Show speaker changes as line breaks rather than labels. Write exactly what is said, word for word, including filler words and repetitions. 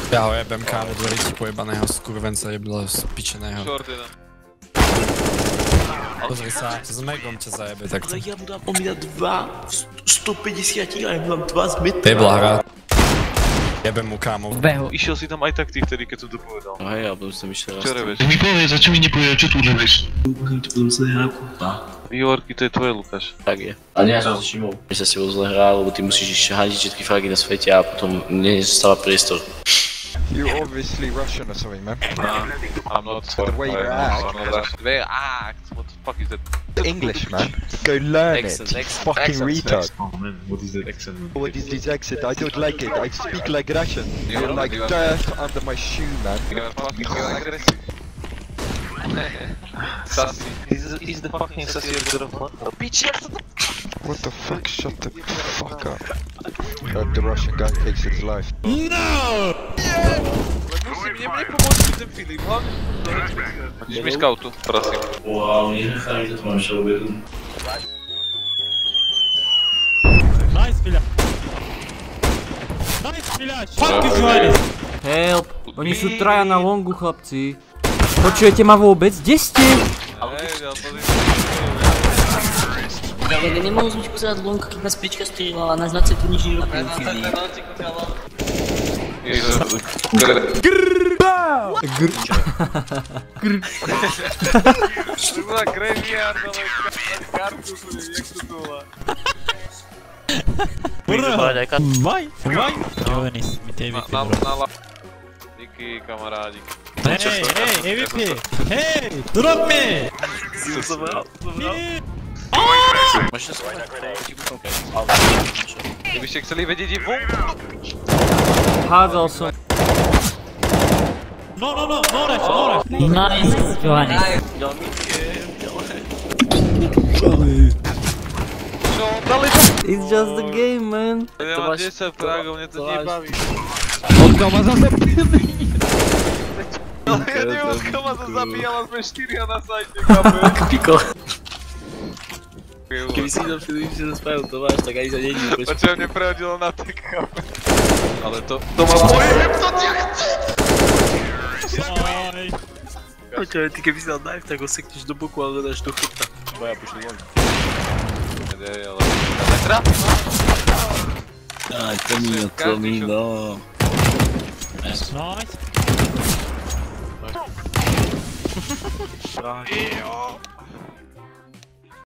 Ja ho jebem, kámo, dvorici pojebaného skurvenca jeblo spičeného. Pozri sa, s Megom ťa zajebe takto.
Ale ja mu dám, on mi dá dva, stopäťdesiat, a ja mu dám dva z metra.
Jebla hra. Jebem mu, kámo.
Beho.
Išiel si tam aj tak ty vtedy, keď som to povedal.
No hej, ja budem som išiel raz.
Čo revieš?
Mi povedz, a čo mi nepovedal, čo tu revieš?
Budem tu budem zle hrať, kúpa.
Výhovorky, to je tvoje, Lukáš.
Tak je. A nie, ja som si všimol. My sa s tebou zle hrá, lebo ty musíš hadiť všetky fragy na svete a potom nezostáva priestor.
You're obviously Russian or something, man.
Nah, I'm not.
The way you act.
The way I act? What the fuck is that?
English, man. Go learn
Accent,
it.
accent,
Fucking retard.
Oh man, what is that accent?
What is this accent? I don't like it. I speak like Russian. You're like
you are-
dirt under my shoe, man.
You're fucking aggressive. Sassy. He's, he's the fucking sassy of the bitch.
What the fuck? Shut the fuck up. Heard the Russian guy takes his life.
Musí mne mne pomôcť ten Filip, hlavne. Hodíš mi skautu, prosím.
Wow, nenechali, to mám šel objedu.
Nice, Fiля! Nice, Fiля! Fuck you, Johnny!
Help! Oni sú traja na longu, chlapci. Počujete ma vôbec? Kde ste?
Hej, ja pozriem.
Ja nemohol som ti pozerať lonka, keď nás pečka strieľala, nás na cetu nič nerobili.
To bola graveyard, ale kartu, jak to tu volá.
Vai, vai! Johnny, mi tej
Na,
vypí,
na,
bro.
na la... Díky, kamarádi.
Hej, hej, E V P! Hej! Drop me!
Možno sa ti buchom
Keby ste chceli vedieť je von.
Hádzal som.
No, no, no, no ref, no ref!
Nice, Johnny.
Čo, dali to?
It's just a game, man.
Ja mám desať fragov, mne to nebaví.
Odkiaľ ma zase
Ale ja neviem, odkiaľ ma to zabíjala, sme štyria na sajte, kapujem.
Piko. Keby si tam Filip, že sa spravil Tomáš, tak aj za není počkej.
Počujem, mne prehodilo na tek, kapujem. Ale to, to má moje, to ťa chce!
Aj.
Počkej, ty keby si dal knife, tak ho sekneš do boku, ale dáš do chrbta. Bo ja pošli von.
Ej, ale... Metra?
Aj, Tomino, Tomino.
Nice.
Jo.